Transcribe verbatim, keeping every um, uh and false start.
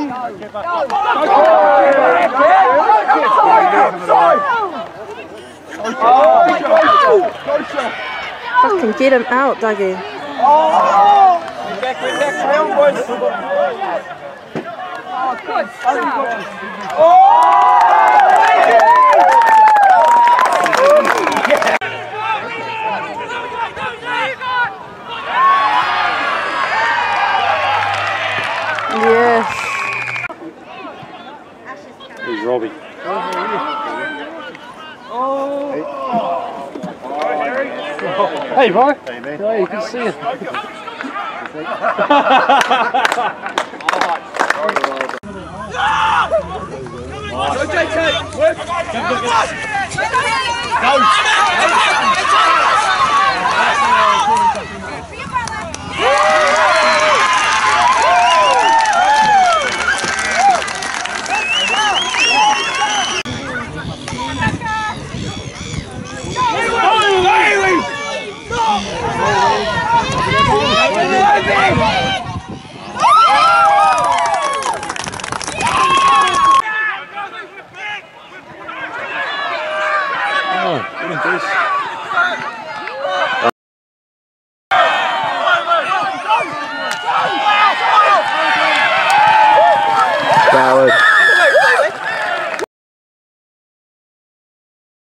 Fucking get him out, Dougie. Oh! Back, back, round, boys. Oh, good stuff. Oh! Yes. Here's Robbie. Oh! Hey, bro. Hey, man. Hey, good to see you. Go, J K! Work! Go!